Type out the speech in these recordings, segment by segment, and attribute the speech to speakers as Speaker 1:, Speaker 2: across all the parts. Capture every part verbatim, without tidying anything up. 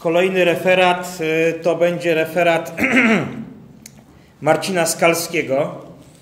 Speaker 1: Kolejny referat to będzie referat Marcina Skalskiego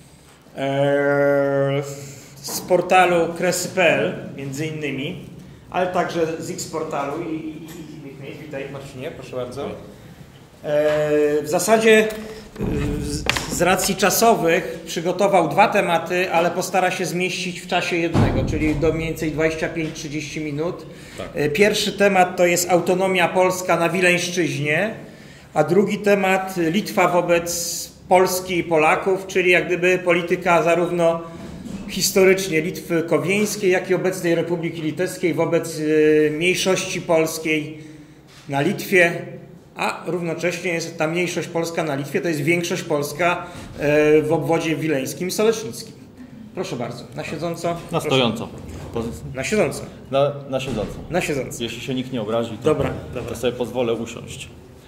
Speaker 1: z portalu kresy kropka pe el między innymi, ale także z X-Portalu i, i, i innych miejsc. Witaj Marcinie, proszę bardzo. W zasadzie z racji czasowych przygotował dwa tematy, ale postara się zmieścić w czasie jednego, czyli do mniej więcej dwadzieścia pięć trzydzieści minut. Tak. Pierwszy temat to jest autonomia polska na Wileńszczyźnie, a drugi temat Litwa wobec Polski i Polaków, czyli jak gdyby polityka zarówno historycznie Litwy Kowieńskiej, jak i obecnej Republiki Litewskiej wobec mniejszości polskiej na Litwie, a równocześnie jest ta mniejszość polska na Litwie, to jest większość polska w obwodzie wileńskim i solecznickim. Proszę bardzo, na siedząco.
Speaker 2: Na stojąco.
Speaker 1: Na siedząco.
Speaker 2: Na, na siedząco.
Speaker 1: Na siedząco.
Speaker 2: Jeśli się nikt nie obrazi, to,
Speaker 1: dobra,
Speaker 2: to
Speaker 1: dobra.
Speaker 2: sobie pozwolę usiąść.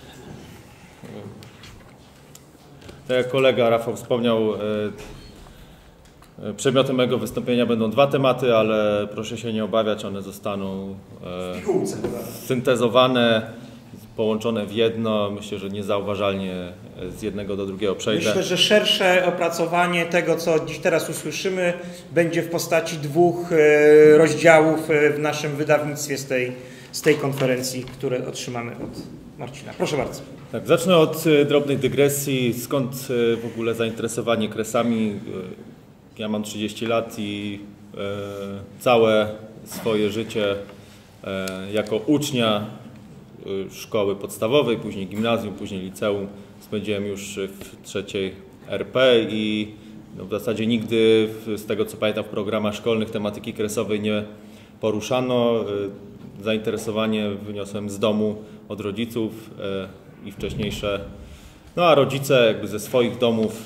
Speaker 2: Tak jak kolega Rafał wspomniał, przedmiotem mojego wystąpienia będą dwa tematy, ale proszę się nie obawiać, one zostaną syntezowane, połączone w jedno. Myślę, że niezauważalnie z jednego do drugiego przejdę.
Speaker 1: Myślę, że szersze opracowanie tego, co dziś teraz usłyszymy, będzie w postaci dwóch rozdziałów w naszym wydawnictwie z tej, z tej konferencji, które otrzymamy od Marcina. Proszę bardzo.
Speaker 2: Tak, zacznę od drobnej dygresji. Skąd w ogóle zainteresowanie kresami? Ja mam trzydzieści lat i całe swoje życie jako ucznia szkoły podstawowej, później gimnazjum, później liceum spędziłem już w trzeciej er pe i no w zasadzie nigdy, z tego co pamiętam, w programach szkolnych tematyki kresowej nie poruszano. Zainteresowanie wyniosłem z domu od rodziców i wcześniejsze, no a rodzice jakby ze swoich domów,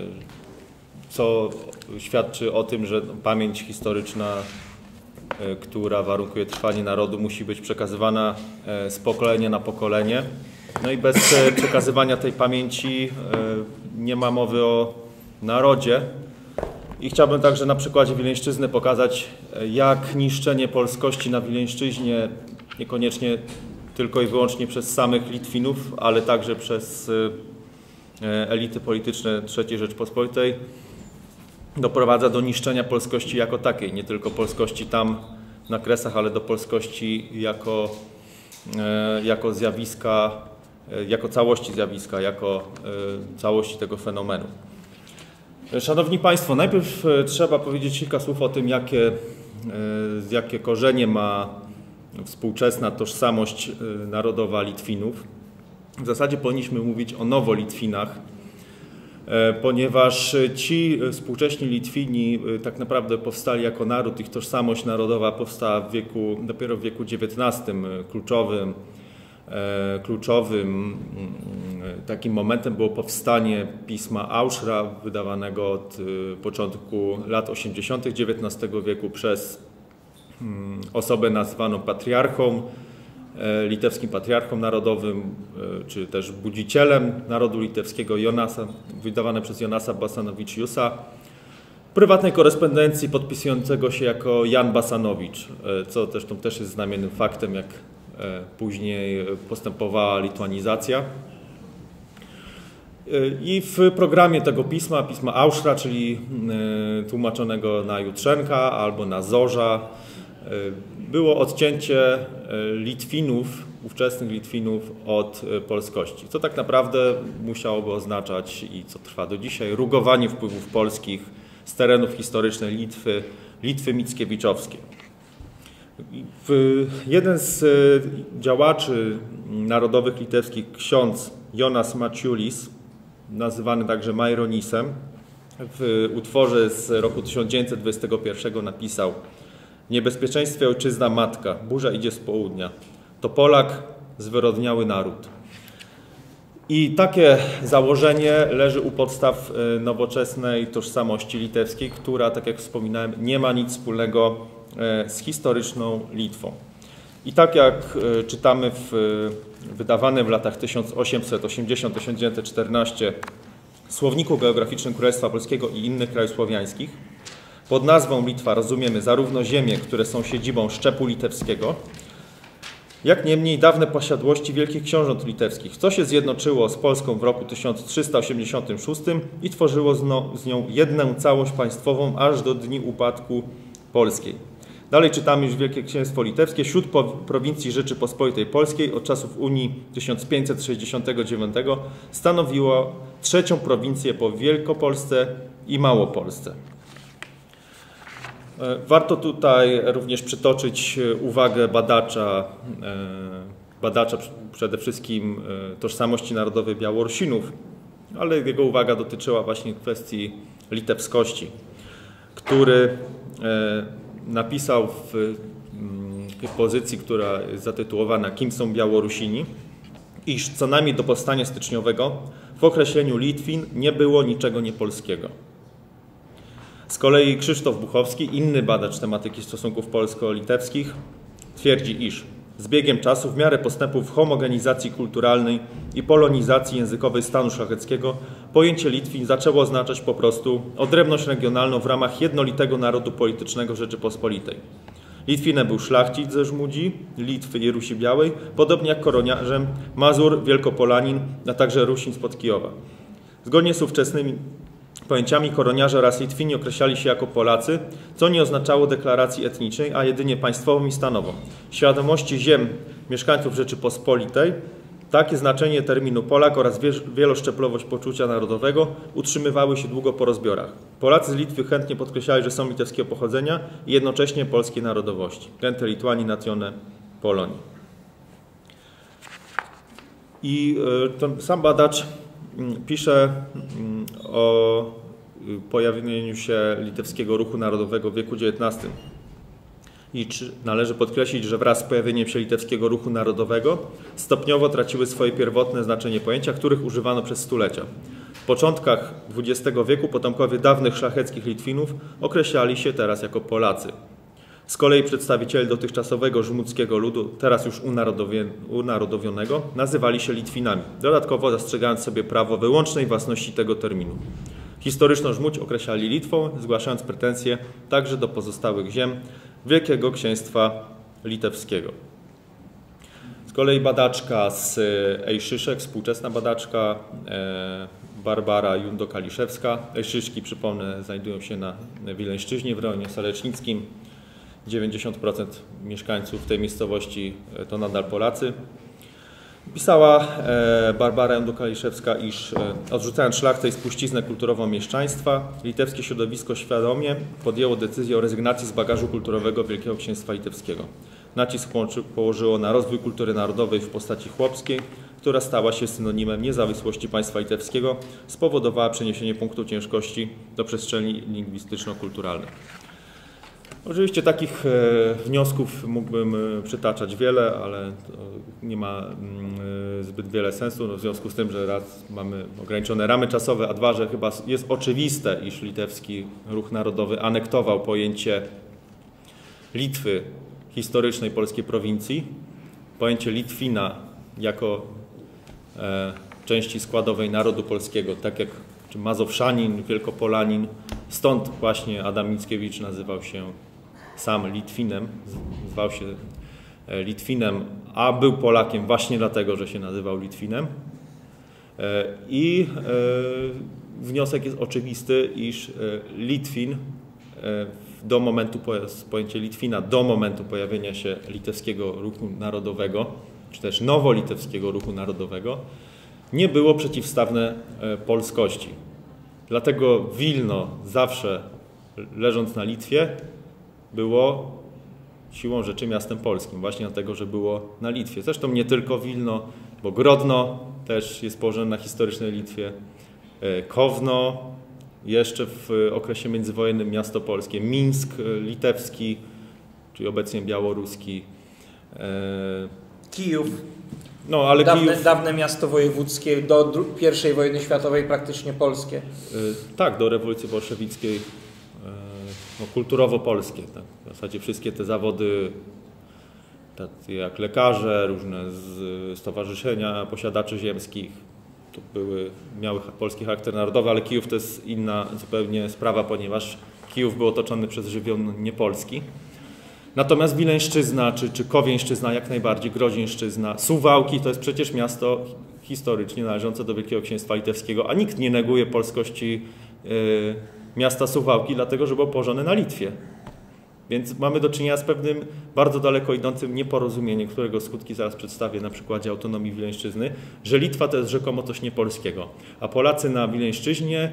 Speaker 2: co świadczy o tym, że pamięć historyczna, która warunkuje trwanie narodu, musi być przekazywana z pokolenia na pokolenie. No i bez przekazywania tej pamięci nie ma mowy o narodzie. I chciałbym także na przykładzie Wileńszczyzny pokazać, jak niszczenie polskości na Wileńszczyźnie, niekoniecznie tylko i wyłącznie przez samych Litwinów, ale także przez elity polityczne trzeciej Rzeczpospolitej, doprowadza do niszczenia polskości jako takiej. Nie tylko polskości tam na Kresach, ale do polskości jako, jako zjawiska, jako całości zjawiska, jako całości tego fenomenu. Szanowni Państwo, najpierw trzeba powiedzieć kilka słów o tym, jakie, jakie korzenie ma współczesna tożsamość narodowa Litwinów. W zasadzie powinniśmy mówić o nowolitwinach, ponieważ ci współcześni Litwini tak naprawdę powstali jako naród. Ich tożsamość narodowa powstała w wieku, dopiero w wieku dziewiętnastym. Kluczowym, kluczowym takim momentem było powstanie pisma Aushra, wydawanego od początku lat osiemdziesiątych dziewiętnastego wieku przez osobę nazwaną patriarchą, litewskim patriarchą narodowym, czy też budzicielem narodu litewskiego, Jonasa, wydawane przez Jonasa Basanowicziusa, w prywatnej korespondencji podpisującego się jako Jan Basanowicz, co zresztą też jest znamiennym faktem, jak później postępowała lituanizacja. I w programie tego pisma, pisma Aushra, czyli tłumaczonego na Jutrzenka albo na Zorza, było odcięcie Litwinów, ówczesnych Litwinów od polskości, co tak naprawdę musiałoby oznaczać i co trwa do dzisiaj, rugowanie wpływów polskich z terenów historycznej Litwy, Litwy Mickiewiczowskiej. Jeden z działaczy narodowych litewskich, ksiądz Jonas Maciulis, nazywany także Maironisem, w utworze z roku tysiąc dziewięćset dwudziestego pierwszego napisał: niebezpieczeństwie ojczyzna matka, burza idzie z południa, to Polak, zwyrodniały naród. I takie założenie leży u podstaw nowoczesnej tożsamości litewskiej, która, tak jak wspominałem, nie ma nic wspólnego z historyczną Litwą. I tak jak czytamy w wydawanym w latach tysiąc osiemset osiemdziesiątym do tysiąc dziewięćset czternastego Słowniku Geograficznym Królestwa Polskiego i innych krajów słowiańskich, pod nazwą Litwa rozumiemy zarówno ziemie, które są siedzibą szczepu litewskiego, Jak niemniej dawne posiadłości wielkich książąt litewskich, co się zjednoczyło z Polską w roku tysiąc trzysta osiemdziesiątym szóstym i tworzyło z, no, z nią jedną całość państwową aż do dni upadku Polskiej. Dalej czytamy, już Wielkie Księstwo Litewskie wśród prowincji Rzeczypospolitej Polskiej od czasów Unii tysiąc pięćset sześćdziesiątego dziewiątego stanowiło trzecią prowincję po Wielkopolsce i Małopolsce. Warto tutaj również przytoczyć uwagę badacza, badacza przede wszystkim tożsamości narodowej Białorusinów, ale jego uwaga dotyczyła właśnie kwestii litewskości, który napisał w pozycji, która jest zatytułowana "Kim są Białorusini?", iż co najmniej do powstania styczniowego w określeniu Litwin nie było niczego niepolskiego. Z kolei Krzysztof Buchowski, inny badacz tematyki stosunków polsko-litewskich, twierdzi, iż z biegiem czasu, w miarę postępów homogenizacji kulturalnej i polonizacji językowej stanu szlacheckiego, pojęcie Litwin zaczęło oznaczać po prostu odrębność regionalną w ramach jednolitego narodu politycznego Rzeczypospolitej. Litwinem był szlachcic ze Żmudzi, Litwy i Rusi Białej, podobnie jak koroniarzem Mazur, Wielkopolanin, a także Rusin spod Kijowa. Zgodnie z ówczesnymi pojęciami koroniarze oraz Litwini określali się jako Polacy, co nie oznaczało deklaracji etnicznej, a jedynie państwową i stanową. Świadomości ziem mieszkańców Rzeczypospolitej takie znaczenie terminu Polak oraz wieloszczeplowość poczucia narodowego utrzymywały się długo po rozbiorach. Polacy z Litwy chętnie podkreślali, że są litewskiego pochodzenia i jednocześnie polskiej narodowości. Gente Lituani natione Polonii. I ten sam badacz pisze o pojawieniu się litewskiego ruchu narodowego w wieku dziewiętnastym. I czy należy podkreślić, że wraz z pojawieniem się litewskiego ruchu narodowego stopniowo traciły swoje pierwotne znaczenie pojęcia, których używano przez stulecia. W początkach dwudziestego wieku potomkowie dawnych szlacheckich Litwinów określali się teraz jako Polacy. Z kolei przedstawiciele dotychczasowego żmudzkiego ludu, teraz już unarodowionego, nazywali się Litwinami, dodatkowo zastrzegając sobie prawo wyłącznej własności tego terminu. Historyczną Żmudź określali Litwą, zgłaszając pretensje także do pozostałych ziem Wielkiego Księstwa Litewskiego. Z kolei badaczka z Ejszyszek, współczesna badaczka Barbara Jundo-Kaliszewska. Ejszyszki, przypomnę, znajdują się na Wileńszczyźnie w rejonie salecznickim. dziewięćdziesiąt procent mieszkańców tej miejscowości to nadal Polacy. Pisała Barbara Jundo-Kaliszewska, iż odrzucając szlachtę i spuściznę kulturową mieszczaństwa, litewskie środowisko świadomie podjęło decyzję o rezygnacji z bagażu kulturowego Wielkiego Księstwa Litewskiego. Nacisk położyło na rozwój kultury narodowej w postaci chłopskiej, która stała się synonimem niezawisłości państwa litewskiego, spowodowała przeniesienie punktu ciężkości do przestrzeni lingwistyczno-kulturalnej. Oczywiście takich wniosków mógłbym przytaczać wiele, ale nie ma zbyt wiele sensu, no w związku z tym, że raz mamy ograniczone ramy czasowe, a dwa, że chyba jest oczywiste, iż litewski ruch narodowy anektował pojęcie Litwy, historycznej polskiej prowincji, pojęcie Litwina jako części składowej narodu polskiego, tak jak czy Mazowszanin, Wielkopolanin, stąd właśnie Adam Mickiewicz nazywał się sam Litwinem, zwał się Litwinem, a był Polakiem właśnie dlatego, że się nazywał Litwinem. I wniosek jest oczywisty, iż Litwin do momentu, pojęcie Litwina do momentu pojawienia się litewskiego ruchu narodowego, czy też nowolitewskiego ruchu narodowego, nie było przeciwstawne polskości. Dlatego Wilno zawsze, leżąc na Litwie, było siłą rzeczy miastem polskim, właśnie dlatego, że było na Litwie. Zresztą nie tylko Wilno, bo Grodno też jest położone na historycznej Litwie, Kowno, jeszcze w okresie międzywojennym miasto polskie, Mińsk litewski, czyli obecnie białoruski,
Speaker 1: Kijów.
Speaker 2: No, ale
Speaker 1: dawne,
Speaker 2: Kijów...
Speaker 1: dawne miasto wojewódzkie, do pierwszej wojny światowej praktycznie polskie.
Speaker 2: Tak, do rewolucji bolszewickiej, no, kulturowo polskie. Tak. W zasadzie wszystkie te zawody, takie jak lekarze, różne stowarzyszenia posiadaczy ziemskich, to były, miały polski charakter narodowy, ale Kijów to jest inna zupełnie sprawa, ponieważ Kijów był otoczony przez żywioł niepolski. Natomiast Wileńszczyzna, czy, czy Kowieńszczyzna jak najbardziej, Grodzieńszczyzna, Suwałki to jest przecież miasto historycznie należące do Wielkiego Księstwa Litewskiego, a nikt nie neguje polskości y, miasta Suwałki, dlatego że było położone na Litwie. Więc mamy do czynienia z pewnym bardzo daleko idącym nieporozumieniem, którego skutki zaraz przedstawię na przykładzie autonomii Wileńszczyzny, że Litwa to jest rzekomo coś niepolskiego, a Polacy na Wileńszczyźnie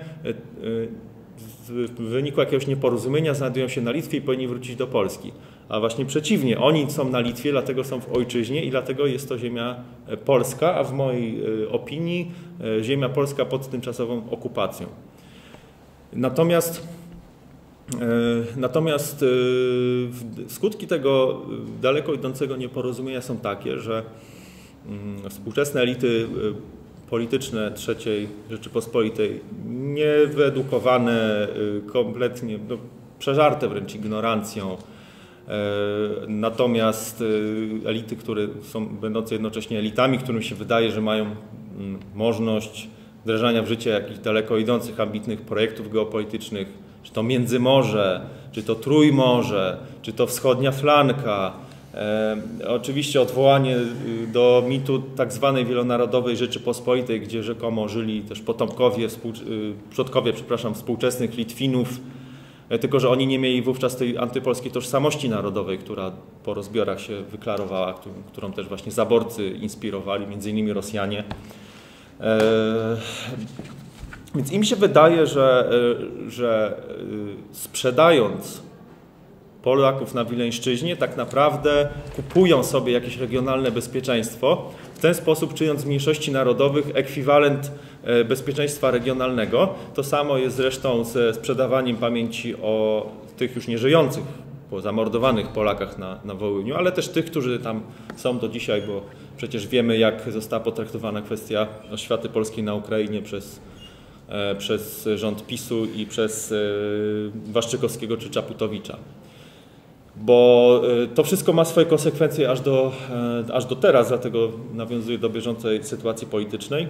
Speaker 2: w wyniku jakiegoś nieporozumienia znajdują się na Litwie i powinni wrócić do Polski. A właśnie przeciwnie, oni są na Litwie, dlatego są w ojczyźnie i dlatego jest to ziemia polska, a w mojej opinii ziemia polska pod tymczasową okupacją. Natomiast Natomiast skutki tego daleko idącego nieporozumienia są takie, że współczesne elity polityczne trzeciej Rzeczypospolitej, niewyedukowane, kompletnie no, przeżarte wręcz ignorancją, natomiast elity, które są będące jednocześnie elitami, którym się wydaje, że mają możliwość wdrażania w życie jakichś daleko idących, ambitnych projektów geopolitycznych, czy to Międzymorze, czy to Trójmorze, czy to wschodnia flanka. E, oczywiście odwołanie do mitu tak zwanej wielonarodowej Rzeczypospolitej, gdzie rzekomo żyli też potomkowie, współ, przodkowie, przepraszam, współczesnych Litwinów, e, tylko że oni nie mieli wówczas tej antypolskiej tożsamości narodowej, która po rozbiorach się wyklarowała, którą, którą też właśnie zaborcy inspirowali, między innymi Rosjanie. E, Więc im się wydaje, że, że sprzedając Polaków na Wileńszczyźnie, tak naprawdę kupują sobie jakieś regionalne bezpieczeństwo, w ten sposób czyniąc z mniejszości narodowych ekwiwalent bezpieczeństwa regionalnego. To samo jest zresztą ze sprzedawaniem pamięci o tych już nieżyjących, po zamordowanych Polakach na, na Wołyniu, ale też tych, którzy tam są do dzisiaj, bo przecież wiemy, jak została potraktowana kwestia oświaty polskiej na Ukrainie przez przez rząd PiSu i przez Waszczykowskiego czy Czaputowicza. Bo to wszystko ma swoje konsekwencje aż do, aż do teraz, dlatego nawiązuję do bieżącej sytuacji politycznej,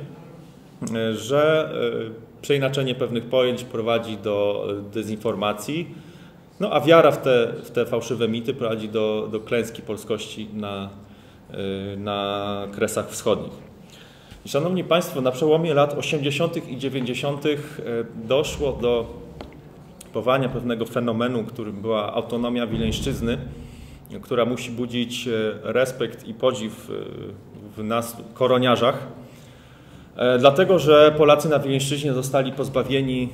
Speaker 2: że przeinaczenie pewnych pojęć prowadzi do dezinformacji, no a wiara w te, w te fałszywe mity prowadzi do, do klęski polskości na, na Kresach Wschodnich. I szanowni Państwo, na przełomie lat osiemdziesiątych i dziewięćdziesiątych doszło do powołania pewnego fenomenu, którym była autonomia Wileńszczyzny, która musi budzić respekt i podziw w nas, koroniarzach, dlatego że Polacy na Wileńszczyźnie zostali pozbawieni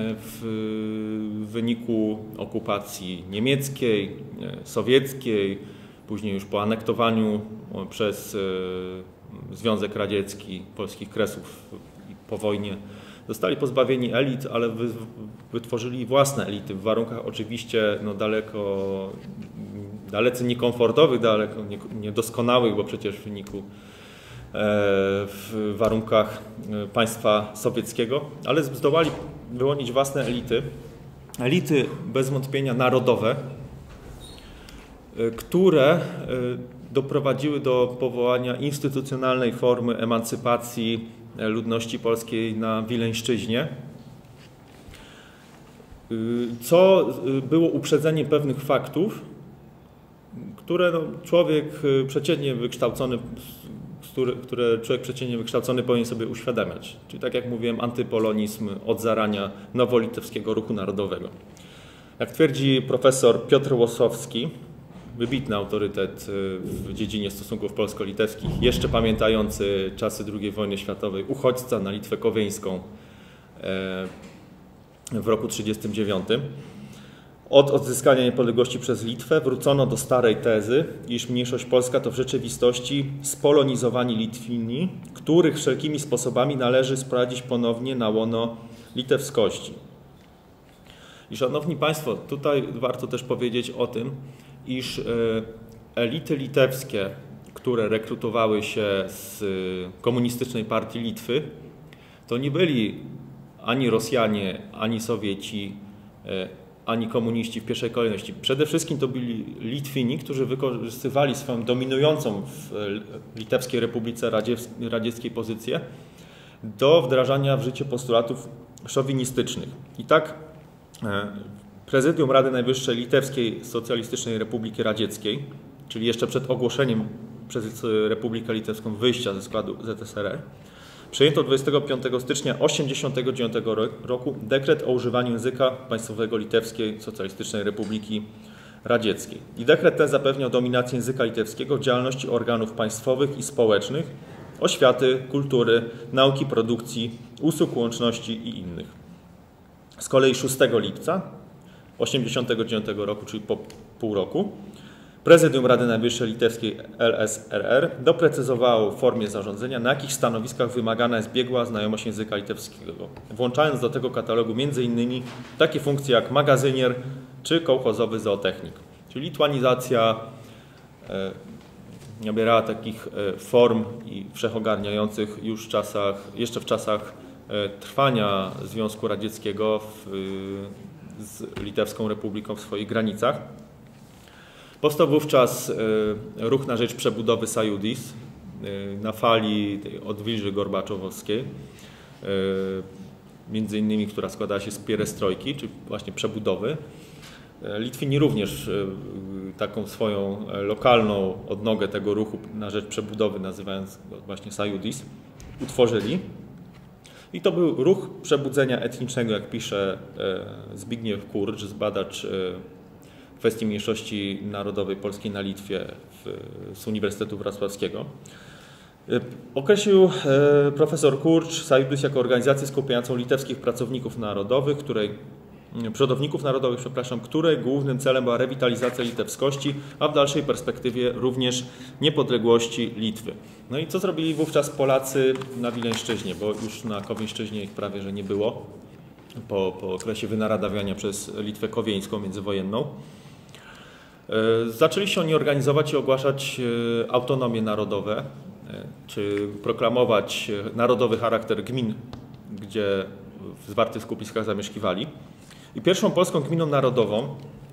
Speaker 2: w wyniku okupacji niemieckiej, sowieckiej, później już po anektowaniu przez Związek Radziecki, polskich Kresów po wojnie, zostali pozbawieni elit, ale wy, wytworzyli własne elity w warunkach oczywiście no, daleko, dalece niekomfortowych, daleko niedoskonałych, bo przecież w wyniku e, w warunkach państwa sowieckiego, ale zdołali wyłonić własne elity, elity bez wątpienia narodowe, które doprowadziły do powołania instytucjonalnej formy emancypacji ludności polskiej na Wileńszczyźnie, co było uprzedzeniem pewnych faktów, które no, człowiek przeciętnie wykształcony, które człowiek przeciętnie wykształcony powinien sobie uświadamiać. Czyli tak jak mówiłem, antypolonizm od zarania nowolitewskiego ruchu narodowego. Jak twierdzi profesor Piotr Łosowski, wybitny autorytet w dziedzinie stosunków polsko-litewskich, jeszcze pamiętający czasy drugiej wojny światowej, uchodźca na Litwę Kowieńską w roku tysiąc dziewięćset trzydziestym dziewiątym. Od odzyskania niepodległości przez Litwę wrócono do starej tezy, iż mniejszość polska to w rzeczywistości spolonizowani Litwini, których wszelkimi sposobami należy sprowadzić ponownie na łono litewskości. I szanowni Państwo, tutaj warto też powiedzieć o tym, iż elity litewskie, które rekrutowały się z komunistycznej partii Litwy, to nie byli ani Rosjanie, ani Sowieci, ani komuniści w pierwszej kolejności. Przede wszystkim to byli Litwini, którzy wykorzystywali swoją dominującą w Litewskiej Republice Radzieckiej pozycję do wdrażania w życie postulatów szowinistycznych. I tak Prezydium Rady Najwyższej Litewskiej Socjalistycznej Republiki Radzieckiej, czyli jeszcze przed ogłoszeniem przez Republikę Litewską wyjścia ze składu Z S R R, przyjęto dwudziestego piątego stycznia tysiąc dziewięćset osiemdziesiątego dziewiątego roku dekret o używaniu języka państwowego Litewskiej Socjalistycznej Republiki Radzieckiej. I dekret ten zapewniał dominację języka litewskiego w działalności organów państwowych i społecznych, oświaty, kultury, nauki, produkcji, usług łączności i innych. Z kolei szóstego lipca tysiąc dziewięćset osiemdziesiątego dziewiątego roku, czyli po pół roku, Prezydium Rady Najwyższej Litewskiej L S R R doprecyzowało w formie zarządzenia, na jakich stanowiskach wymagana jest biegła znajomość języka litewskiego, włączając do tego katalogu między innymi takie funkcje jak magazynier czy kołchozowy zootechnik. Czyli lituanizacja e, nabierała takich e, form i wszechogarniających już w czasach, jeszcze w czasach e, trwania Związku Radzieckiego w, e, z Litewską Republiką w swoich granicach. Powstał wówczas ruch na rzecz przebudowy Sąjūdis na fali tej odwilży gorbaczowskiej, między innymi, która składała się z pierestrojki, czy właśnie przebudowy. Litwini również taką swoją lokalną odnogę tego ruchu na rzecz przebudowy, nazywając go właśnie Sąjūdis, utworzyli. I to był ruch przebudzenia etnicznego, jak pisze Zbigniew Kurcz, badacz kwestii mniejszości narodowej polskiej na Litwie w, z Uniwersytetu Wrocławskiego. Określił e, profesor Kurcz Sąjūdis jako organizację skupiającą litewskich pracowników narodowych, której, przodowników narodowych, przepraszam, której głównym celem była rewitalizacja litewskości, a w dalszej perspektywie również niepodległości Litwy. No i co zrobili wówczas Polacy na Wileńszczyźnie, bo już na Kowieńszczyźnie ich prawie że nie było po, po okresie wynaradawiania przez Litwę Kowieńską międzywojenną. Zaczęli się oni organizować i ogłaszać autonomie narodowe, czy proklamować narodowy charakter gmin, gdzie w zwartych skupiskach zamieszkiwali. I pierwszą polską gminą narodową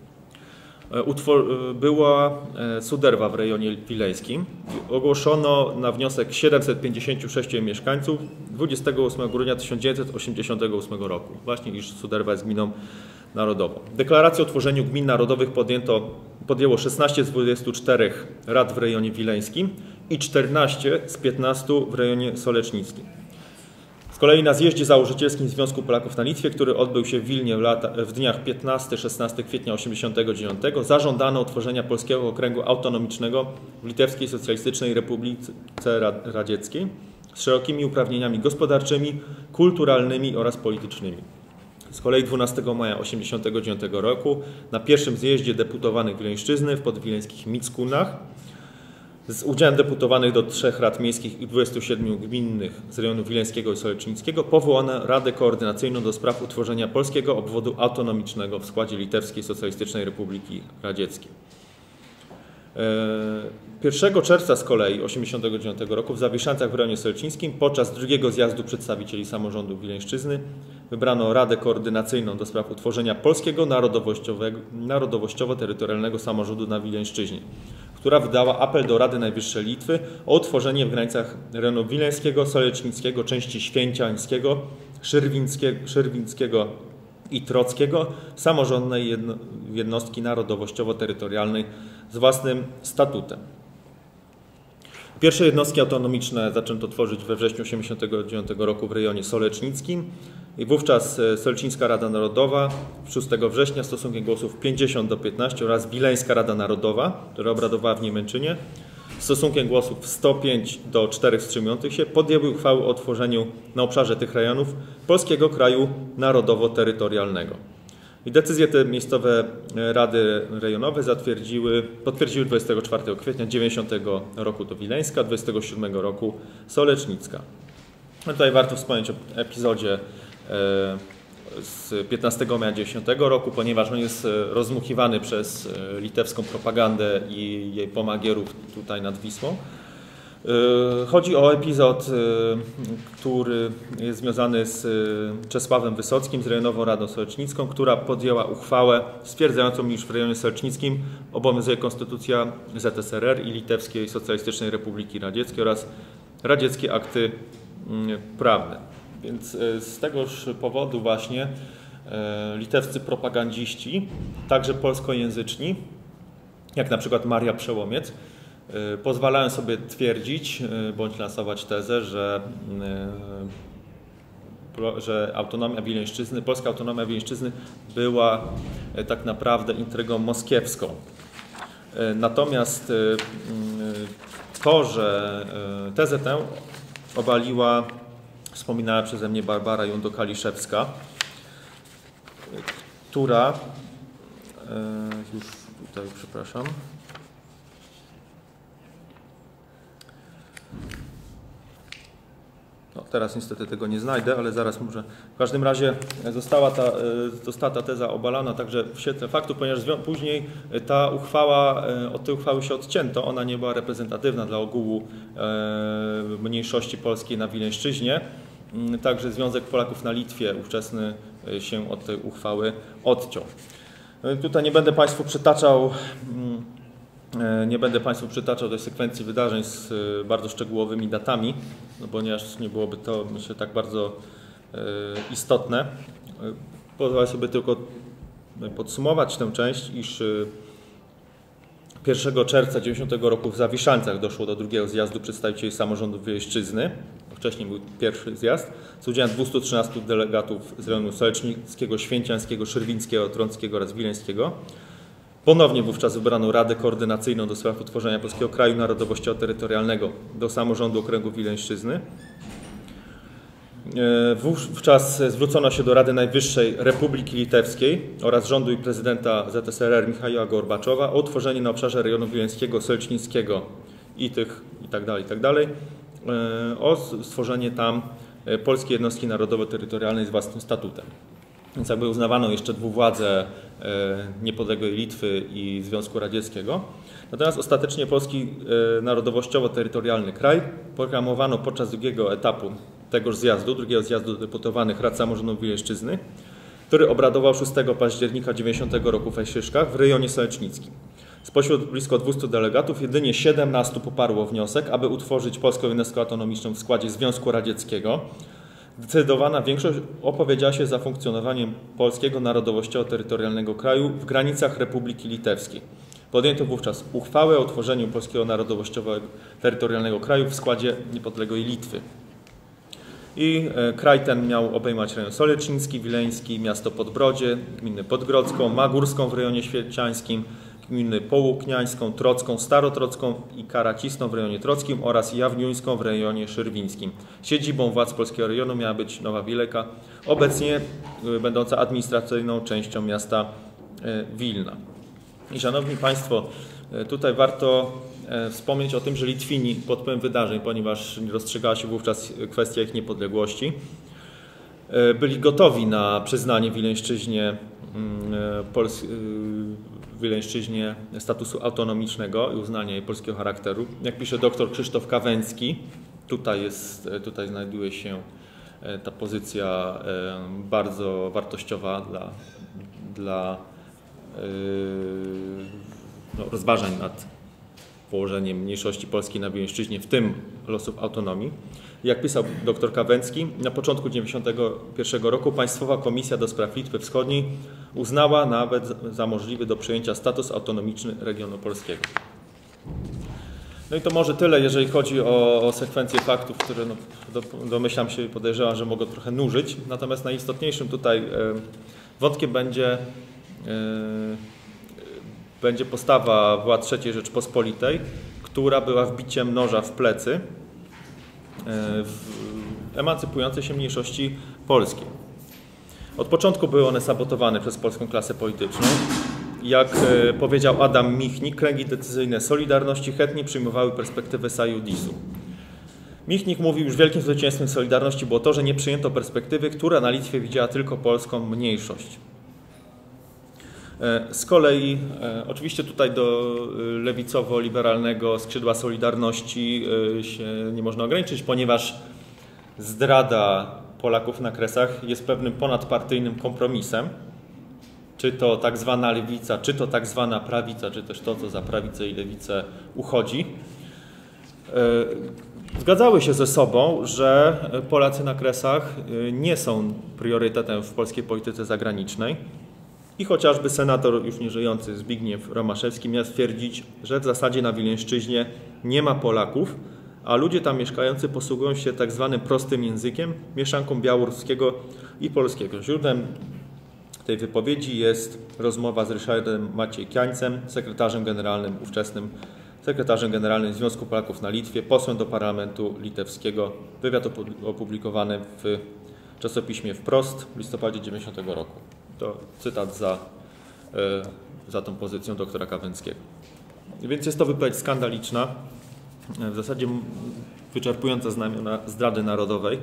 Speaker 2: była Suderwa w rejonie wileńskim. Ogłoszono na wniosek siedemset pięćdziesięciu sześciu mieszkańców dwudziestego ósmego grudnia tysiąc dziewięćset osiemdziesiątego ósmego roku. Właśnie iż Suderwa jest gminą narodową. Deklarację o utworzeniu gmin narodowych podjęto, podjęło szesnaście z dwudziestu czterech rad w rejonie wileńskim i czternaście z piętnastu w rejonie solecznickim. Z kolei na zjeździe założycielskim Związku Polaków na Litwie, który odbył się w Wilnie w, lata, w dniach piętnastego do szesnastego kwietnia tysiąc dziewięćset osiemdziesiątego dziewiątego, zażądano utworzenia polskiego okręgu autonomicznego w Litewskiej Socjalistycznej Republice Radzieckiej z szerokimi uprawnieniami gospodarczymi, kulturalnymi oraz politycznymi. Z kolei dwunastego maja tysiąc dziewięćset osiemdziesiątego dziewiątego roku na pierwszym zjeździe deputowanych Wileńszczyzny w podwileńskich Mickunach z udziałem deputowanych do trzech rad miejskich i dwudziestu siedmiu gminnych z rejonu wileńskiego i solecznickiego powołano Radę Koordynacyjną do spraw utworzenia polskiego obwodu autonomicznego w składzie Litewskiej Socjalistycznej Republiki Radzieckiej. pierwszego czerwca z kolei tysiąc dziewięćset osiemdziesiątego dziewiątego roku w Zawiszancach w rejonie solecznickim podczas drugiego zjazdu przedstawicieli samorządu Wileńszczyzny wybrano Radę Koordynacyjną do spraw utworzenia polskiego narodowościowo-terytorialnego samorządu na Wileńszczyźnie, która wydała apel do Rady Najwyższej Litwy o utworzenie w granicach rejonu wileńskiego, solecznickiego, części święciańskiego, szyrwińskiego i trockiego samorządnej jedno, jednostki narodowościowo-terytorialnej z własnym statutem. Pierwsze jednostki autonomiczne zaczęto tworzyć we wrześniu tysiąc dziewięćset osiemdziesiątego dziewiątego roku w rejonie solecznickim i wówczas Solecznicka Rada Narodowa szóstego września stosunkiem głosów pięćdziesiąt do piętnastu oraz Wileńska Rada Narodowa, która obradowała w Niemęczynie, stosunkiem głosów sto pięć do czterech wstrzymujących się podjęły uchwały o tworzeniu na obszarze tych rejonów polskiego kraju narodowo-terytorialnego. I decyzje te miejscowe rady rejonowe zatwierdziły, potwierdziły dwudziestego czwartego kwietnia dziewięćdziesiątego roku to Wileńska, dwudziestego siódmego roku Solecznicka. No tutaj warto wspomnieć o epizodzie z piętnastego maja dziewięćdziesiątego roku, ponieważ on jest rozmuchiwany przez litewską propagandę i jej pomagierów tutaj nad Wisłą. Chodzi o epizod, który jest związany z Czesławem Wysockim, z rejonową Radą Solecznicką, która podjęła uchwałę stwierdzającą, iż w rejonie solecznickim obowiązuje konstytucja Z S R R i Litewskiej Socjalistycznej Republiki Radzieckiej oraz radzieckie akty prawne. Więc z tegoż powodu właśnie litewscy propagandziści, także polskojęzyczni, jak na przykład Maria Przełomiec, pozwalają sobie twierdzić bądź lansować tezę, że, że autonomia Wileńszczyzny, polska autonomia Wileńszczyzny była tak naprawdę intrygą moskiewską. Natomiast to, że tezę tę obaliła wspominana przeze mnie Barbara Jundo-Kaliszewska, która już tutaj, przepraszam, no, teraz niestety tego nie znajdę, ale zaraz może. W każdym razie została ta, została ta teza obalana także w świetle faktu, ponieważ później ta uchwała, od tej uchwały się odcięto, ona nie była reprezentatywna dla ogółu mniejszości polskiej na Wileńszczyźnie. Także Związek Polaków na Litwie ówczesny się od tej uchwały odciął. Tutaj nie będę Państwu przytaczał, nie będę Państwu przytaczał tej sekwencji wydarzeń z bardzo szczegółowymi datami, no ponieważ nie byłoby to, myślę, tak bardzo istotne. Pozwolę sobie tylko podsumować tę część, iż pierwszego czerwca tysiąc dziewięćset dziewięćdziesiątego roku w Zawiszańcach doszło do drugiego zjazdu przedstawicieli samorządu Wileńszczyzny. Wcześniej był pierwszy zjazd z udziałem dwustu trzynastu delegatów z rejonu sołecznickiego, święciańskiego, szyrwińskiego, trąckiego oraz wileńskiego. Ponownie wówczas wybrano Radę Koordynacyjną do spraw utworzenia Polskiego Kraju Narodowościowo-Terytorialnego do samorządu okręgu Wileńszczyzny. Wówczas zwrócono się do Rady Najwyższej Republiki Litewskiej oraz rządu i prezydenta Z S R R Michaiła Gorbaczowa o utworzenie na obszarze rejonu wileńskiego, sołecznickiego i tych i tak dalej, i tak dalej, o stworzenie tam polskiej jednostki narodowo-terytorialnej z własnym statutem. Więc jakby uznawano jeszcze dwuwładzę niepodległej Litwy i Związku Radzieckiego. Natomiast ostatecznie polski narodowościowo-terytorialny kraj proklamowano podczas drugiego etapu tegoż zjazdu, drugiego zjazdu deputowanych Rad Samorządu Wileńszczyzny, który obradował szóstego października dziewięćdziesiątego roku w Ejszyszkach w rejonie sołecznickim. Spośród blisko dwustu delegatów jedynie siedemnastu poparło wniosek, aby utworzyć polską jednostkę autonomiczną w składzie Związku Radzieckiego. Zdecydowana większość opowiedziała się za funkcjonowaniem polskiego narodowościowo-terytorialnego kraju w granicach Republiki Litewskiej. Podjęto wówczas uchwałę o utworzeniu polskiego narodowościowo-terytorialnego kraju w składzie niepodległej Litwy. I kraj ten miał obejmować rejon sołecznicki, wileński, miasto Podbrodzie, gminę Podgrodzką, Magórską w rejonie święciańskim, gminy Połukniańską, Trocką, Starotrocką i Karacisną w rejonie trockim oraz Jawniuńską w rejonie szyrwińskim. Siedzibą władz polskiego rejonu miała być Nowa Wieleka, obecnie będąca administracyjną częścią miasta Wilna. I szanowni Państwo, tutaj warto wspomnieć o tym, że Litwini pod wpływem wydarzeń, ponieważ rozstrzygała się wówczas kwestia ich niepodległości, byli gotowi na przyznanie Wileńszczyźnie, Pols Wileńszczyźnie statusu autonomicznego i uznanie jej polskiego charakteru. Jak pisze dr Krzysztof Kawęcki, tutaj, jest, tutaj znajduje się ta pozycja bardzo wartościowa dla, dla no, rozważań nad położeniem mniejszości polskiej na Wileńszczyźnie, w tym losów autonomii. Jak pisał dr Kawęcki, na początku dziewięćdziesiątego pierwszego roku Państwowa Komisja do Spraw Litwy Wschodniej uznała nawet za możliwy do przyjęcia status autonomiczny regionu polskiego. No i to może tyle, jeżeli chodzi o, o sekwencję faktów, które no, do, domyślam się, podejrzewam, że mogą trochę nużyć. Natomiast najistotniejszym tutaj e, wątkiem będzie, e, będzie postawa władz trzeciej Rzeczpospolitej, która była wbiciem noża w plecy w emancypującej się mniejszości polskiej. Od początku były one sabotowane przez polską klasę polityczną. Jak powiedział Adam Michnik, kręgi decyzyjne Solidarności chętnie przyjmowały perspektywę Sajudisu. Michnik mówił, już wielkim zwycięstwem Solidarności było to, że nie przyjęto perspektywy, która na Litwie widziała tylko polską mniejszość. Z kolei oczywiście tutaj do lewicowo-liberalnego skrzydła Solidarności się nie można ograniczyć, ponieważ zdrada Polaków na Kresach jest pewnym ponadpartyjnym kompromisem. Czy to tak zwana lewica, czy to tak zwana prawica, czy też to, co za prawicę i lewicę uchodzi. zgadzały się ze sobą, że Polacy na Kresach nie są priorytetem w polskiej polityce zagranicznej i chociażby senator już nieżyjący Zbigniew Romaszewski miał stwierdzić, że w zasadzie na Wileńszczyźnie nie ma Polaków, a ludzie tam mieszkający posługują się tak zwanym prostym językiem, mieszanką białoruskiego i polskiego. Źródłem tej wypowiedzi jest rozmowa z Ryszardem Maciejkiańcem, sekretarzem generalnym, ówczesnym sekretarzem generalnym Związku Polaków na Litwie, posłem do parlamentu litewskiego. Wywiad opublikowany w czasopiśmie Wprost w listopadzie dziewięćdziesiątego roku. To cytat za, za tą pozycją doktora Kawęckiego. Więc jest to wypowiedź skandaliczna, w zasadzie wyczerpująca znamiona zdrady narodowej,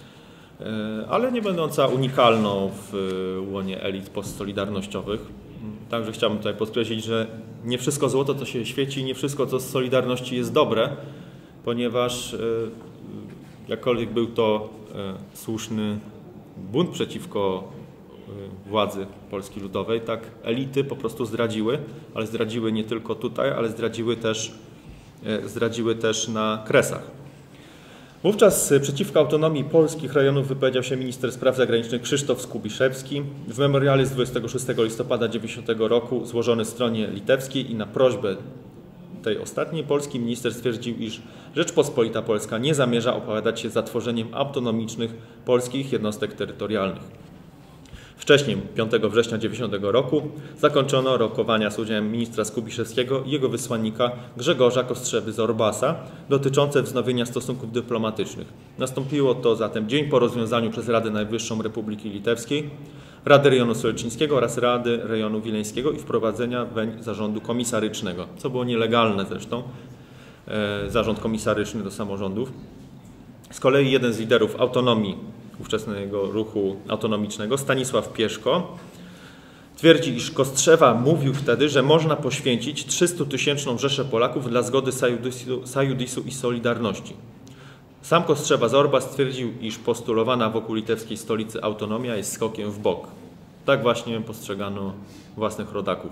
Speaker 2: ale nie będąca unikalną w łonie elit postsolidarnościowych. Także chciałbym tutaj podkreślić, że nie wszystko złoto, co się świeci, nie wszystko, co z Solidarności jest dobre, ponieważ jakkolwiek był to słuszny bunt przeciwko władzy Polski Ludowej, tak elity po prostu zdradziły, ale zdradziły nie tylko tutaj, ale zdradziły też, zdradziły też na Kresach. Wówczas przeciwko autonomii polskich rejonów wypowiedział się minister spraw zagranicznych Krzysztof Skubiszewski w memoriale z dwudziestego szóstego listopada dziewięćdziesiątego roku złożony stronie litewskiej i na prośbę tej ostatniej polski minister stwierdził, iż Rzeczpospolita Polska nie zamierza opowiadać się za tworzeniem autonomicznych polskich jednostek terytorialnych. Wcześniej, piątego września dziewięćdziesiątego roku, zakończono rokowania z udziałem ministra Skubiszewskiego i jego wysłannika Grzegorza Kostrzewy-Zorbasa dotyczące wznowienia stosunków dyplomatycznych. Nastąpiło to zatem dzień po rozwiązaniu przez Radę Najwyższą Republiki Litewskiej, Rady Rejonu Solczyńskiego oraz Rady Rejonu Wileńskiego i wprowadzenia weń zarządu komisarycznego, co było nielegalne zresztą, e, zarząd komisaryczny do samorządów. Z kolei jeden z liderów autonomii ówczesnego ruchu autonomicznego, Stanisław Pieszko, twierdzi, iż Kostrzewa mówił wtedy, że można poświęcić trzystutysięczną rzeszę Polaków dla zgody Sajudisu, Sajudisu i Solidarności. Sam Kostrzewa-Zorbas stwierdził, iż postulowana wokół litewskiej stolicy autonomia jest skokiem w bok. Tak właśnie postrzegano własnych rodaków.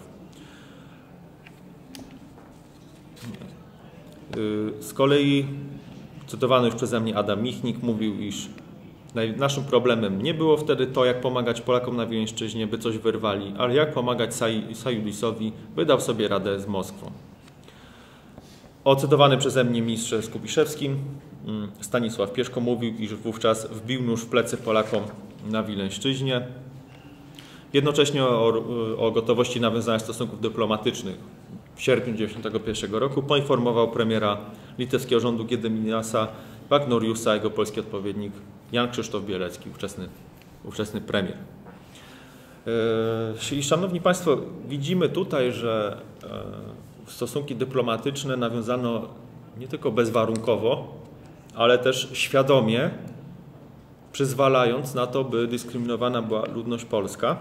Speaker 2: Z kolei cytowany już przeze mnie Adam Michnik mówił, iż naszym problemem nie było wtedy to, jak pomagać Polakom na Wileńszczyźnie, by coś wyrwali, ale jak pomagać Sajudisowi, by dał sobie radę z Moskwą. O cytowany przeze mnie ministrze Skubiszewskim Stanisław Pieszko mówił, iż wówczas wbił nóż w plecy Polakom na Wileńszczyźnie. Jednocześnie o, o gotowości nawiązania stosunków dyplomatycznych w sierpniu dziewięćdziesiątego pierwszego roku poinformował premiera litewskiego rządu Gediminiasa Wagnoriusa, jego polski odpowiednik Jan Krzysztof Bielecki, ówczesny, ówczesny premier. I szanowni Państwo, widzimy tutaj, że stosunki dyplomatyczne nawiązano nie tylko bezwarunkowo, ale też świadomie, przyzwalając na to, by dyskryminowana była ludność polska.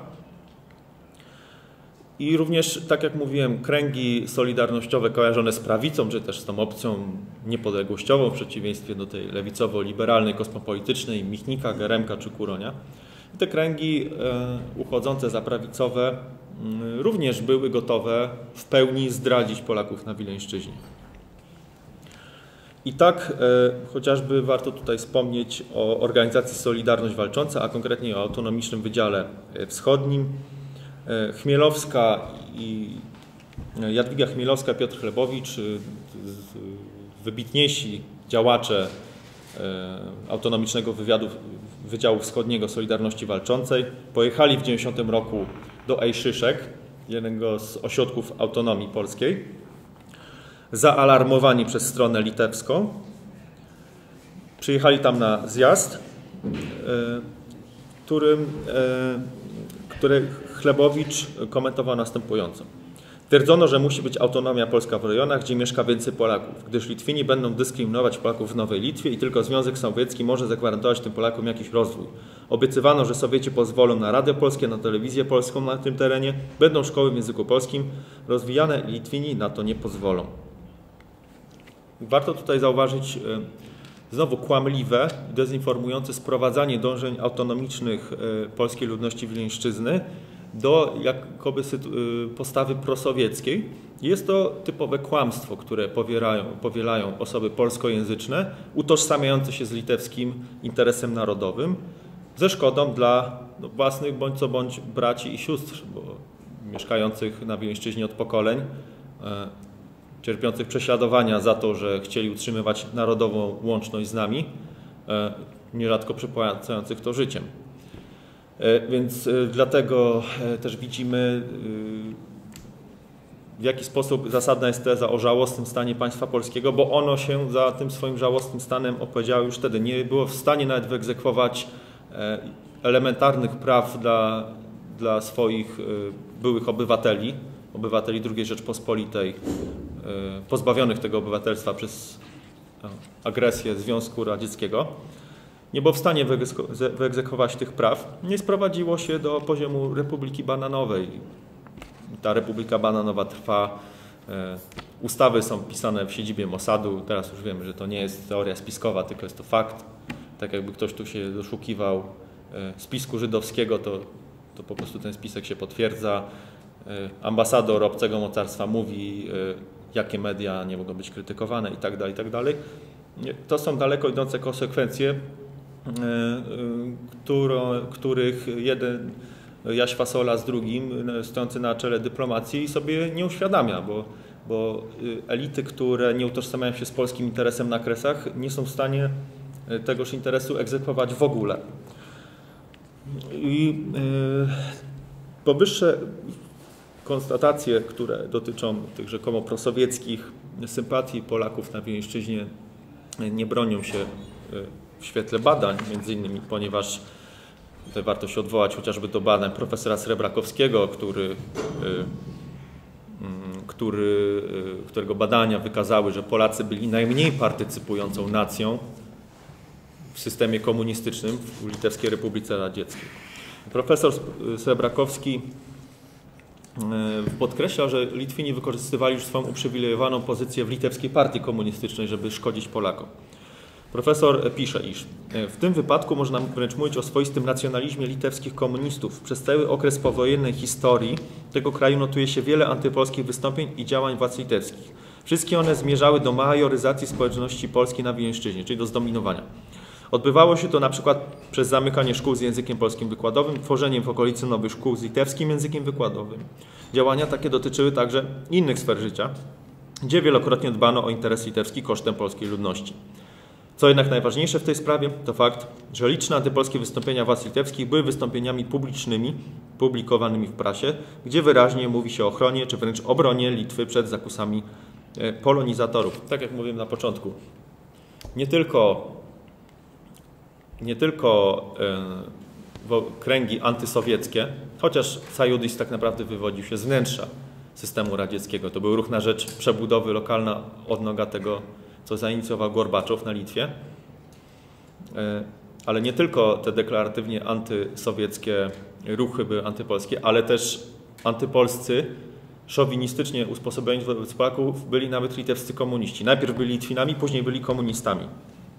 Speaker 2: I również, tak jak mówiłem, kręgi solidarnościowe kojarzone z prawicą, czy też z tą opcją niepodległościową, w przeciwieństwie do tej lewicowo-liberalnej, kosmopolitycznej Michnika, Geremka czy Kuronia. I te kręgi e, uchodzące za prawicowe e, również były gotowe w pełni zdradzić Polaków na Wileńszczyźnie. I tak e, chociażby warto tutaj wspomnieć o organizacji Solidarność Walcząca, a konkretnie o Autonomicznym Wydziale Wschodnim. Chmielowska i Jadwiga Chmielowska, Piotr Chlebowicz, wybitniejsi działacze Autonomicznego Wywiadu, Wydziału Wschodniego Solidarności Walczącej, pojechali w dziewięćdziesiątym roku do Ejszyszek, jednego z ośrodków autonomii polskiej, zaalarmowani przez stronę litewską. Przyjechali tam na zjazd, którym który Chlebowicz komentował następująco. Twierdzono, że musi być autonomia polska w rejonach, gdzie mieszka więcej Polaków, gdyż Litwini będą dyskryminować Polaków w Nowej Litwie i tylko Związek Sowiecki może zagwarantować tym Polakom jakiś rozwój. Obiecywano, że Sowieci pozwolą na radio polskie, na telewizję polską na tym terenie, będą szkoły w języku polskim rozwijane i Litwini na to nie pozwolą. Warto tutaj zauważyć znowu kłamliwe i dezinformujące sprowadzanie dążeń autonomicznych polskiej ludności Wileńszczyzny do jakoby postawy prosowieckiej. Jest to typowe kłamstwo, które powielają, powielają osoby polskojęzyczne, utożsamiające się z litewskim interesem narodowym, ze szkodą dla no, własnych bądź co bądź braci i sióstr, bo mieszkających na Wileńszczyźnie od pokoleń, e, cierpiących prześladowania za to, że chcieli utrzymywać narodową łączność z nami, e, nierzadko przypłacających to życiem. E, więc e, dlatego e, też widzimy, e, w jaki sposób zasadna jest teza o żałosnym stanie państwa polskiego, bo ono się za tym swoim żałosnym stanem opowiedziało już wtedy. Nie było w stanie nawet wyegzekwować elementarnych praw dla, dla swoich byłych obywateli, obywateli drugiej Rzeczpospolitej, pozbawionych tego obywatelstwa przez agresję Związku Radzieckiego. Nie było w stanie wyegzekwować tych praw. Nie sprowadziło się do poziomu Republiki Bananowej. Ta Republika Bananowa trwa, ustawy są pisane w siedzibie Mossadu, teraz już wiemy, że to nie jest teoria spiskowa, tylko jest to fakt. Tak jakby ktoś tu się doszukiwał spisku żydowskiego, to, to po prostu ten spisek się potwierdza. Ambasador obcego mocarstwa mówi, jakie media nie mogą być krytykowane i tak dalej, i tak dalej. To są daleko idące konsekwencje, których jeden Jaś Fasola z drugim, stojący na czele dyplomacji, sobie nie uświadamia, bo, bo elity, które nie utożsamiają się z polskim interesem na Kresach, nie są w stanie tegoż interesu egzekwować w ogóle. I yy, powyższe konstatacje, które dotyczą tych rzekomo prosowieckich sympatii Polaków na Wileńszczyźnie, nie bronią się w świetle badań, między innymi, ponieważ tutaj warto się odwołać chociażby do badań profesora Srebrakowskiego, który, który, którego badania wykazały, że Polacy byli najmniej partycypującą nacją w systemie komunistycznym w Litewskiej Republice Radzieckiej. Profesor Srebrakowski podkreśla, że Litwini wykorzystywali już swoją uprzywilejowaną pozycję w litewskiej partii komunistycznej, żeby szkodzić Polakom. Profesor pisze, iż w tym wypadku można wręcz mówić o swoistym nacjonalizmie litewskich komunistów. Przez cały okres powojennej historii tego kraju notuje się wiele antypolskich wystąpień i działań władz litewskich. Wszystkie one zmierzały do majoryzacji społeczności polskiej na Wileńszczyźnie, czyli do zdominowania. Odbywało się to na przykład przez zamykanie szkół z językiem polskim wykładowym, tworzeniem w okolicy nowych szkół z litewskim językiem wykładowym. Działania takie dotyczyły także innych sfer życia, gdzie wielokrotnie dbano o interes litewski kosztem polskiej ludności. Co jednak najważniejsze w tej sprawie, to fakt, że liczne antypolskie wystąpienia władz litewskich były wystąpieniami publicznymi, publikowanymi w prasie, gdzie wyraźnie mówi się o ochronie czy wręcz obronie Litwy przed zakusami polonizatorów. Tak jak mówiłem na początku, nie tylko, nie tylko e, kręgi antysowieckie, chociaż Sajudis tak naprawdę wywodził się z wnętrza systemu radzieckiego. To był ruch na rzecz przebudowy, lokalna odnoga tego, co zainicjował Gorbaczow na Litwie. Ale nie tylko te deklaratywnie antysowieckie ruchy były antypolskie, ale też antypolscy, szowinistycznie usposobieni wobec Polaków byli nawet litewscy komuniści. Najpierw byli Litwinami, później byli komunistami.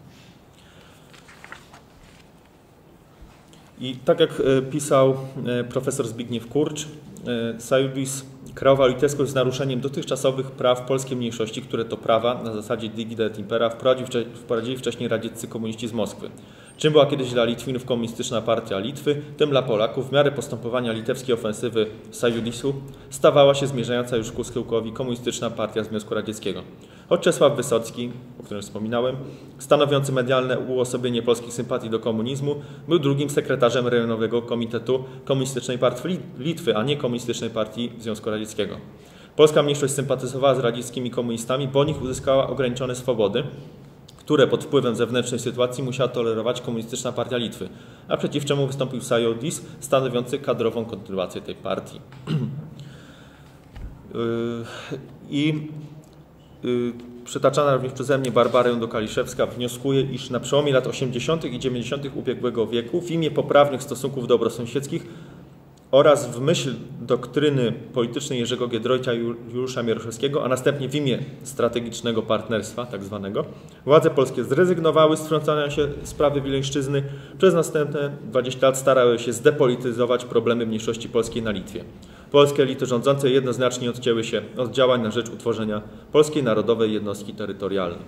Speaker 2: I tak jak pisał profesor Zbigniew Kurcz, Sajudis kreował litewskość z naruszeniem dotychczasowych praw polskiej mniejszości, które to prawa na zasadzie divide et impera wprowadzili wcześniej radzieccy komuniści z Moskwy. Czym była kiedyś dla Litwinów komunistyczna partia Litwy, tym dla Polaków w miarę postępowania litewskiej ofensywy Sajudisu stawała się zmierzająca już ku schyłkowi komunistyczna partia Związku Radzieckiego. Choć Czesław Wysocki, o którym wspominałem, stanowiący medialne uosobienie polskich sympatii do komunizmu, był drugim sekretarzem rejonowego komitetu Komunistycznej Partii Litwy, a nie Komunistycznej Partii Związku Radzieckiego. Polska mniejszość sympatyzowała z radzieckimi komunistami, bo nich uzyskała ograniczone swobody, które pod wpływem zewnętrznej sytuacji musiała tolerować Komunistyczna Partia Litwy, a przeciw czemu wystąpił Sajudis, stanowiący kadrową kontynuację tej partii. I przytaczana również przeze mnie Barbara Jędokaliszewska wnioskuje, iż na przełomie lat osiemdziesiątych i dziewięćdziesiątych ubiegłego wieku w imię poprawnych stosunków dobrosąsiedzkich oraz w myśl doktryny politycznej Jerzego Giedroycia i Juliusza Mieroszewskiego, a następnie w imię strategicznego partnerstwa tak zwanego, władze polskie zrezygnowały z wtrącania się w sprawy Wileńszczyzny. Przez następne dwadzieścia lat starały się zdepolityzować problemy mniejszości polskiej na Litwie. Polskie elity rządzące jednoznacznie odcięły się od działań na rzecz utworzenia polskiej narodowej jednostki terytorialnej.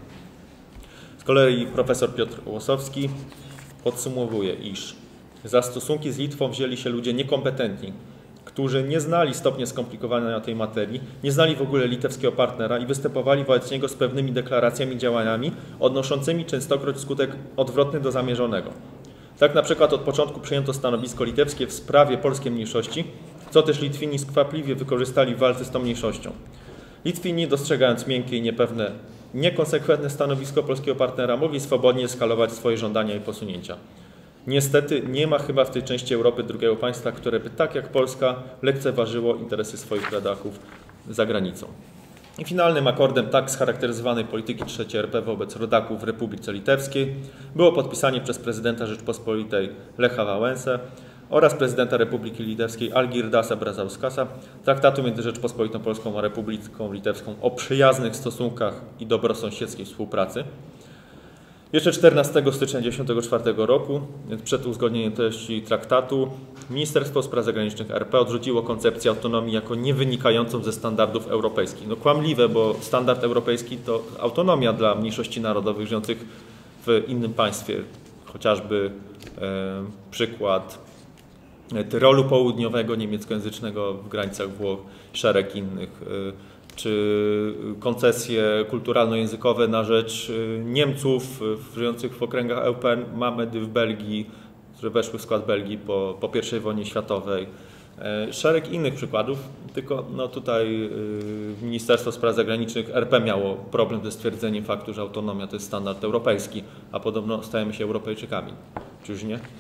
Speaker 2: Z kolei profesor Piotr Łosowski podsumowuje, iż za stosunki z Litwą wzięli się ludzie niekompetentni, którzy nie znali stopnia skomplikowania tej materii, nie znali w ogóle litewskiego partnera i występowali wobec niego z pewnymi deklaracjami i działaniami odnoszącymi częstokroć skutek odwrotny do zamierzonego. Tak na przykład od początku przyjęto stanowisko litewskie w sprawie polskiej mniejszości, co też Litwini skwapliwie wykorzystali w walce z tą mniejszością. Litwini, dostrzegając miękkie i niepewne, niekonsekwentne stanowisko polskiego partnera, mogli swobodnie skalować swoje żądania i posunięcia. Niestety nie ma chyba w tej części Europy drugiego państwa, które by tak jak Polska lekceważyło interesy swoich rodaków za granicą. I finalnym akordem tak scharakteryzowanej polityki trzeciej R P wobec rodaków w Republice Litewskiej było podpisanie przez prezydenta Rzeczpospolitej Lecha Wałęsę oraz prezydenta Republiki Litewskiej Algirdasa Brazauskasa traktatu między Rzeczpospolitą Polską a Republiką Litewską o przyjaznych stosunkach i dobrosąsiedzkiej współpracy. Jeszcze czternastego stycznia tysiąc dziewięćset dziewięćdziesiątego czwartego roku, przed uzgodnieniem treści traktatu, Ministerstwo Spraw Zagranicznych R P odrzuciło koncepcję autonomii jako niewynikającą ze standardów europejskich. No kłamliwe, bo standard europejski to autonomia dla mniejszości narodowych żyjących w innym państwie. Chociażby e, przykład Tyrolu Południowego, niemieckojęzycznego w granicach Włoch, szereg innych. E, czy koncesje kulturalno-językowe na rzecz Niemców żyjących w okręgach E U P N, mamy w Belgii, które weszły w skład Belgii po, po pierwszej wojnie światowej. Szereg innych przykładów, tylko no tutaj Ministerstwo Spraw Zagranicznych R P miało problem ze stwierdzeniem faktu, że autonomia to jest standard europejski, a podobno stajemy się Europejczykami. Czy już nie?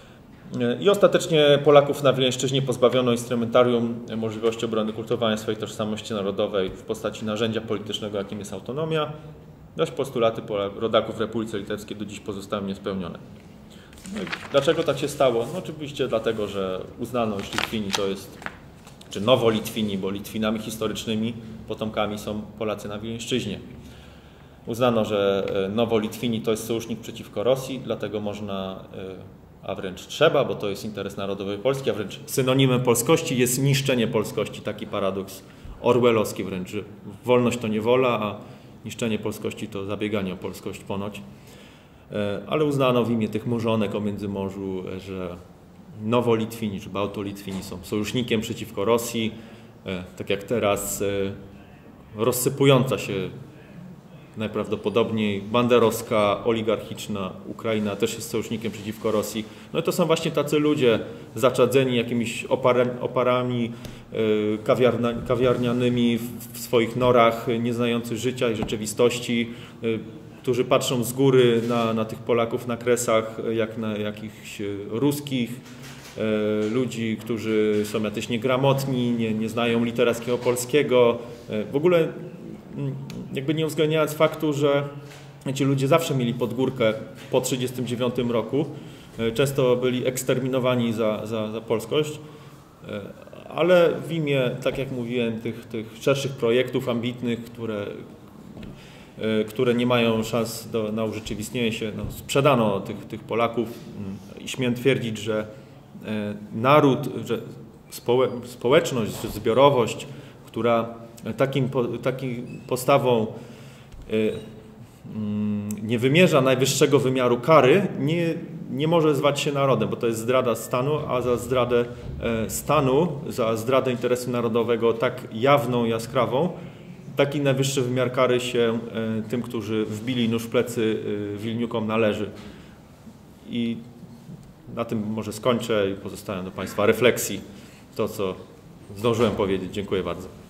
Speaker 2: I ostatecznie Polaków na Wileńszczyźnie pozbawiono instrumentarium możliwości obrony kultywowania swojej tożsamości narodowej w postaci narzędzia politycznego, jakim jest autonomia. Dość postulaty rodaków w Republice Litewskiej do dziś pozostały niespełnione. No dlaczego tak się stało? No oczywiście dlatego, że uznano, że Litwini to jest, czy nowo-Litwini, bo Litwinami historycznymi potomkami są Polacy na Wileńszczyźnie. Uznano, że nowo-Litwini to jest sojusznik przeciwko Rosji, dlatego można, a wręcz trzeba, bo to jest interes narodowy Polski, a wręcz synonimem polskości jest niszczenie polskości. Taki paradoks orwellowski wręcz, że wolność to niewola, a niszczenie polskości to zabieganie o polskość ponoć. Ale uznano w imię tych morzonek o Międzymorzu, że nowo-Litwini czy bałto-Litwini są sojusznikiem przeciwko Rosji, tak jak teraz rozsypująca się najprawdopodobniej banderowska, oligarchiczna Ukraina też jest sojusznikiem przeciwko Rosji. No i to są właśnie tacy ludzie zaczadzeni jakimiś oparami, oparami kawiarna, kawiarnianymi w swoich norach, nie znający życia i rzeczywistości, którzy patrzą z góry na, na tych Polaków na Kresach jak na jakichś ruskich ludzi, którzy są jacyś niegramotni, nie, nie znają literackiego polskiego. W ogóle jakby nie uwzględniając faktu, że ci ludzie zawsze mieli pod górkę po tysiąc dziewięćset trzydziestym dziewiątym roku. Często byli eksterminowani za, za, za polskość, ale w imię, tak jak mówiłem, tych, tych szerszych projektów ambitnych, które, które nie mają szans do, na urzeczywistnienie się, no, sprzedano tych, tych Polaków i śmiem twierdzić, że naród, że społe, społeczność, zbiorowość, która takim, takim postawą nie wymierza najwyższego wymiaru kary, nie, nie może zwać się narodem, bo to jest zdrada stanu, a za zdradę stanu, za zdradę interesu narodowego tak jawną, jaskrawą, taki najwyższy wymiar kary się tym, którzy wbili nóż w plecy Wilniukom, należy. I na tym może skończę i pozostawiam do Państwa refleksji to, co zdążyłem powiedzieć. Dziękuję bardzo.